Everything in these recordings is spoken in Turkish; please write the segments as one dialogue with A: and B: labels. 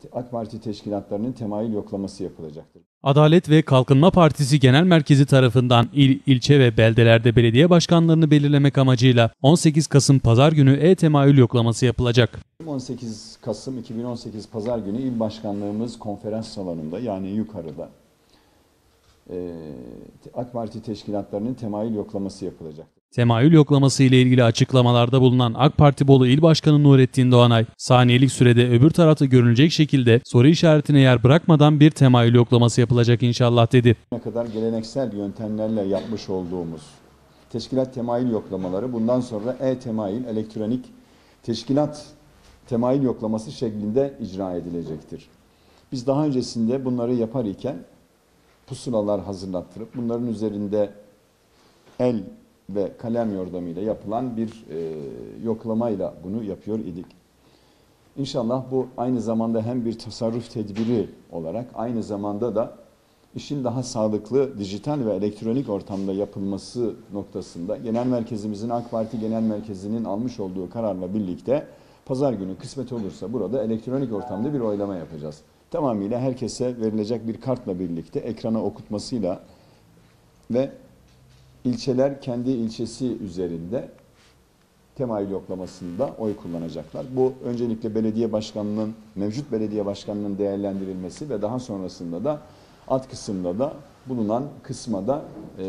A: AK Parti teşkilatlarının temayül yoklaması yapılacaktır.
B: Adalet ve Kalkınma Partisi Genel Merkezi tarafından il, ilçe ve beldelerde belediye başkanlarını belirlemek amacıyla 18 Kasım Pazar günü e-temayül yoklaması yapılacak.
A: 18 Kasım 2018 Pazar günü il başkanlığımız konferans salonunda, yani yukarıda, AK Parti teşkilatlarının temayül yoklaması yapılacaktır.
B: Temayül yoklaması ile ilgili açıklamalarda bulunan AK Parti Bolu İl Başkanı Nurettin Doğanay, saniyelik sürede öbür tarafta görünecek şekilde soru işaretine yer bırakmadan bir temayül yoklaması yapılacak inşallah dedi.
A: Ne kadar geleneksel yöntemlerle yapmış olduğumuz teşkilat temayül yoklamaları bundan sonra e-temayül, elektronik teşkilat temayül yoklaması şeklinde icra edilecektir. Biz daha öncesinde bunları yapar iken pusulalar hazırlattırıp bunların üzerinde el ve kalem yordamıyla yapılan bir yoklamayla bunu yapıyor idik. İnşallah bu aynı zamanda hem bir tasarruf tedbiri olarak aynı zamanda da işin daha sağlıklı dijital ve elektronik ortamda yapılması noktasında genel merkezimizin, AK Parti Genel Merkezi'nin almış olduğu kararla birlikte pazar günü kısmet olursa burada elektronik ortamda bir oylama yapacağız. Tamamıyla herkese verilecek bir kartla birlikte ekrana okutmasıyla ve ilçeler kendi ilçesi üzerinde temayül yoklamasında oy kullanacaklar. Bu öncelikle belediye başkanının, mevcut belediye başkanının değerlendirilmesi ve daha sonrasında da alt kısımda da bulunan kısma da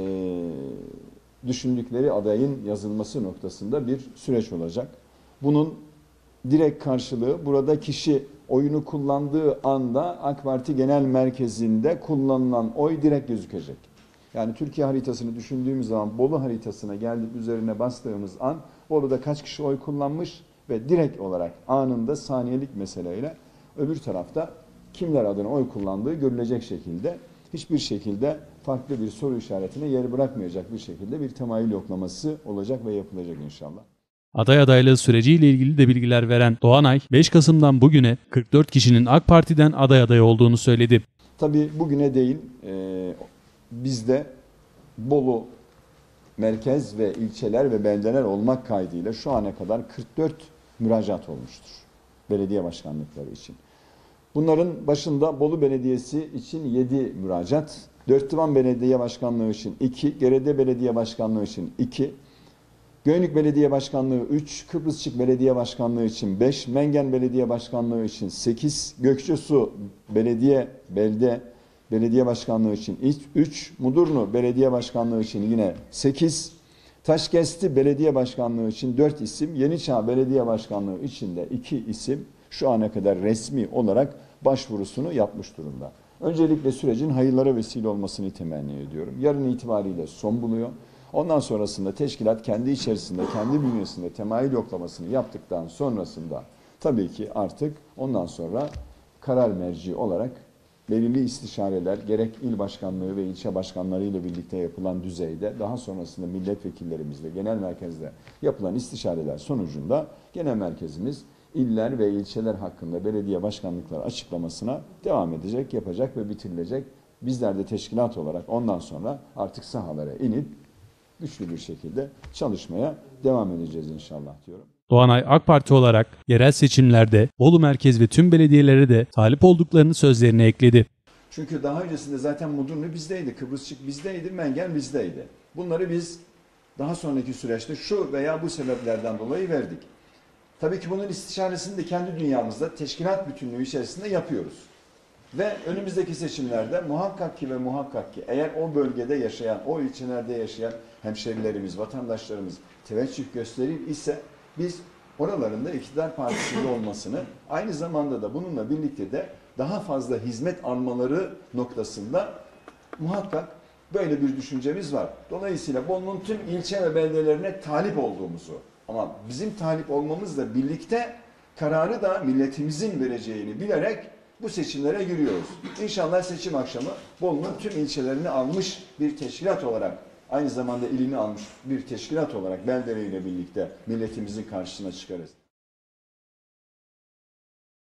A: düşündükleri adayın yazılması noktasında bir süreç olacak. Bunun direkt karşılığı burada kişi oyunu kullandığı anda AK Parti Genel Merkezi'nde kullanılan oy direkt gözükecek. Yani Türkiye haritasını düşündüğümüz zaman Bolu haritasına geldik, üzerine bastığımız an Bolu'da kaç kişi oy kullanmış ve direkt olarak anında saniyelik meseleyle öbür tarafta kimler adına oy kullandığı görülecek şekilde, hiçbir şekilde farklı bir soru işaretine yer bırakmayacak bir şekilde bir temayül yoklaması olacak ve yapılacak inşallah.
B: Aday adaylığı süreciyle ilgili de bilgiler veren Doğanay, 5 Kasım'dan bugüne 44 kişinin AK Parti'den aday adayı olduğunu söyledi.
A: Tabii bugüne değil, bizde Bolu merkez ve ilçeler ve beldeler olmak kaydıyla şu ana kadar 44 müracaat olmuştur belediye başkanlıkları için. Bunların başında Bolu Belediyesi için 7 müracaat, Dörtdivan Belediye Başkanlığı için 2, Gerede Belediye Başkanlığı için 2, Göynük Belediye Başkanlığı 3, Kıbrısçık Belediye Başkanlığı için 5, Mengen Belediye Başkanlığı için 8, Gökçesu Belediye Başkanlığı için 3, Mudurnu Belediye Başkanlığı için yine 8, Taşkesti Belediye Başkanlığı için 4 isim, Yeniçağ Belediye Başkanlığı için de 2 isim şu ana kadar resmi olarak başvurusunu yapmış durumda. Öncelikle sürecin hayırlara vesile olmasını temenni ediyorum. Yarın itibariyle son buluyor. Ondan sonrasında teşkilat kendi içerisinde, kendi bünyesinde temayül yoklamasını yaptıktan sonrasında tabii ki artık ondan sonra karar merci olarak belirli istişareler gerek il başkanlığı ve ilçe başkanları ile birlikte yapılan düzeyde, daha sonrasında milletvekillerimizle genel merkezde yapılan istişareler sonucunda genel merkezimiz iller ve ilçeler hakkında belediye başkanlıkları açıklamasına devam edecek, yapacak ve bitirilecek. Bizler de teşkilat olarak ondan sonra artık sahalara inip güçlü bir şekilde çalışmaya devam edeceğiz inşallah diyorum.
B: Doğanay AK Parti olarak yerel seçimlerde Bolu merkez ve tüm belediyelere de talip olduklarını sözlerine ekledi.
A: Çünkü daha öncesinde zaten Mudurnu bizdeydi, Kıbrısçık bizdeydi, Mengen bizdeydi. Bunları biz daha sonraki süreçte şu veya bu sebeplerden dolayı verdik. Tabii ki bunun istişaresini de kendi dünyamızda teşkilat bütünlüğü içerisinde yapıyoruz. Ve önümüzdeki seçimlerde muhakkak ki ve muhakkak ki eğer o bölgede yaşayan, o ilçelerde yaşayan hemşerilerimiz, vatandaşlarımız teveccüh gösterir ise biz oralarında iktidar partisinde olmasını, aynı zamanda da bununla birlikte de daha fazla hizmet almaları noktasında muhakkak böyle bir düşüncemiz var. Dolayısıyla Bolu'nun tüm ilçe ve beldelerine talip olduğumuzu, ama bizim talip olmamızla birlikte kararı da milletimizin vereceğini bilerek bu seçimlere giriyoruz. İnşallah seçim akşamı Bolu'nun tüm ilçelerini almış bir teşkilat olarak, aynı zamanda ilini almış bir teşkilat olarak beldeleriyle birlikte milletimizin karşısına çıkarız.